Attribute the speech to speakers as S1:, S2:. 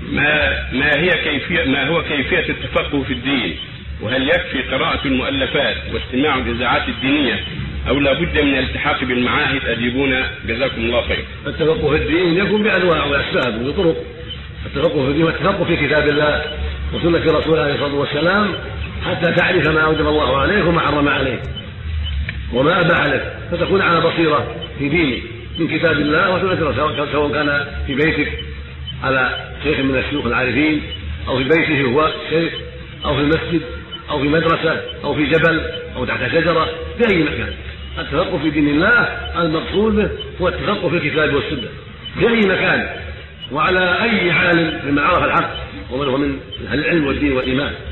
S1: ما هو كيفية التفقه في الدين؟ وهل يكفي قراءة المؤلفات واستماع الإذاعات الدينية أو لا بد من الالتحاق بالمعاهد؟ أجيبونا جزاكم الله خير.
S2: التفقه في الدين يكون بأنواع وأسباب وبطرق. التفقه في الدين والتفقه في كتاب الله وسنة رسوله عليه الصلاة والسلام حتى تعرف ما أوجب الله عليك وما حرم عليك وما أباح لك، فتكون على بصيرة في دينك من كتاب الله وسنة رسوله، سواء كان في بيتك على شيخ من الشيوخ العارفين أو في بيته هو شيخ أو في المسجد أو في مدرسة أو في جبل أو تحت شجرة، في أي مكان. التفقه في دين الله المقصود به هو التفقه في الكتاب والسنة في أي مكان وعلى أي حال مما عرف الحق ومن هو من أهل العلم والدين والإيمان.